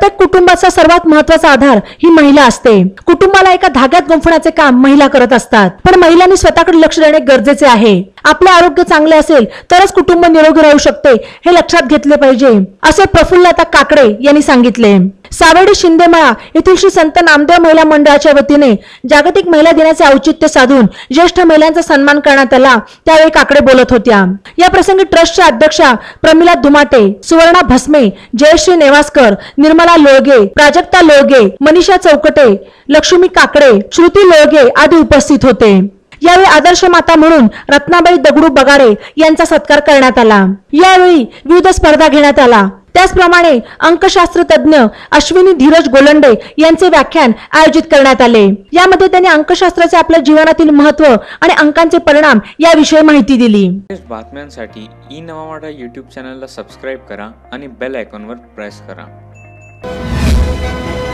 प्रत्येक कुटुंबाचा सर्वात महत्त्वाचा आधार ही महिला असते। कुटुंबाला एका धाग्यात गुंफण्याचे काम महिला करत असतात, पण महिलांनी स्वतःकडे लक्ष देणे गरजेचे आहे। आपले आरोग्य चांगले असेल तरच कुटुंब निरोगी राहू शकते हे लक्षात घेतले पाहिजे, असे प्रफुल्लता काकडे यांनी सांगितले। सावर्डी शिंदेमळा येथील श्री संत नामदेव महिला मंडळाच्या वतीने जागतिक महिला दिनाचे औचित्य साधून ज्येष्ठ महिलांचा सन्मान करण्यात आला। त्यावेळी काकडे बोलत होत्या। या प्रसंगी ट्रस्टच्या अध्यक्षा प्रमिला धुमाटे, सुवर्णा भस्मे, जयश्री नेवासकर, निर्मला लोळगे, प्राजक्ता लोळगे, मनीषा चौकटे, लक्ष्मी काकडे, श्रुती लोळगे आदी उपस्थित होते। यावेळी आदर्श माता म्हणून रत्नाबाई दगडू बगाडे यांचा सत्कार करण्यात आला। यावेळी विविध स्पर्धा घेण्यात आला। त्याचप्रमाणे अंकशास्त्र तज्ञ अश्विनी धीरज गोलंडे यांचे व्याख्यान आयोजित करण्यात आले। यामध्ये त्यांनी अंकशास्त्राचे आपल्या जीवनातील महत्त्व आणि अंकांचे परिणाम याविषयी माहिती दिली। बातम्यांसाठी ई नवा मराठा YouTube चॅनलला सबस्क्राइब करा आणि बेल आयकॉनवर प्रेस करा।